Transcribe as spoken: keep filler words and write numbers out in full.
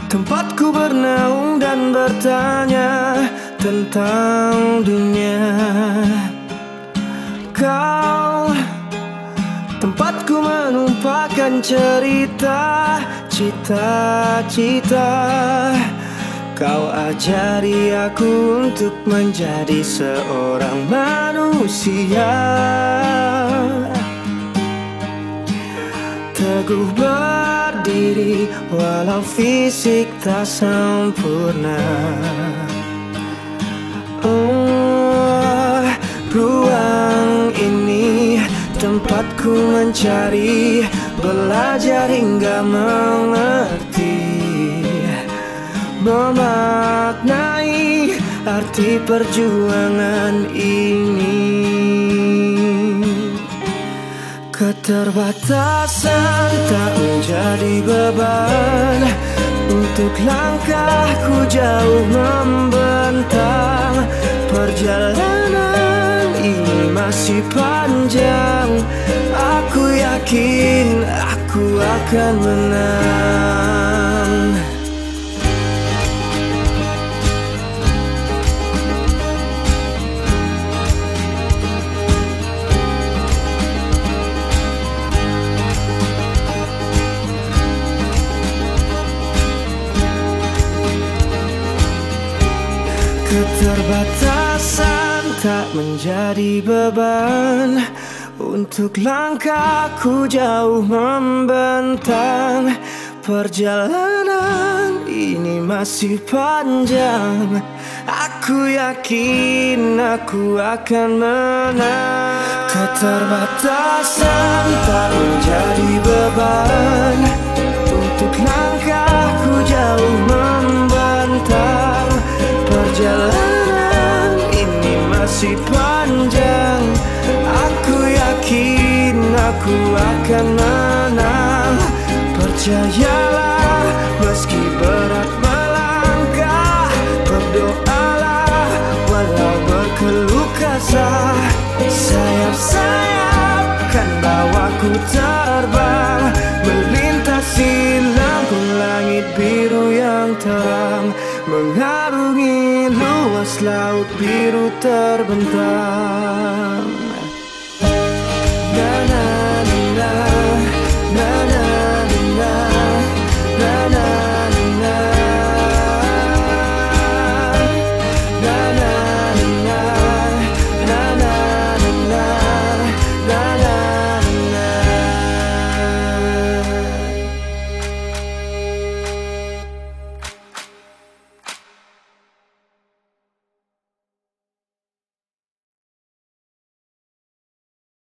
Tempatku bernaung dan bertanya tentang dunia. Kau tempatku menumpahkan cerita, cita-cita. Kau ajari aku untuk menjadi seorang manusia, teguh berdiri walau fisik tak sempurna. Oh, ruang ini tempatku mencari, belajar hingga mengerti, memaknai arti perjuangan ini. Keterbatasan tak menjadi beban, untuk langkahku jauh membentang. Perjalanan ini masih panjang, aku yakin aku akan menang. Keterbatasan tak menjadi beban, untuk langkahku jauh membentang. Perjalanan ini masih panjang, aku yakin aku akan menang. Keterbatasan tak menjadi beban, untuk langkahku jauh membentang. Perjalanan ini masih panjang, aku yakin aku akan menang. Percayalah meski berat melangkah, berdoalah walau berkeluh kesah. Sayap-sayap kan bawaku terbang, melintasi lambung langit biru yang terang, mengarungi luas laut biru terbentang.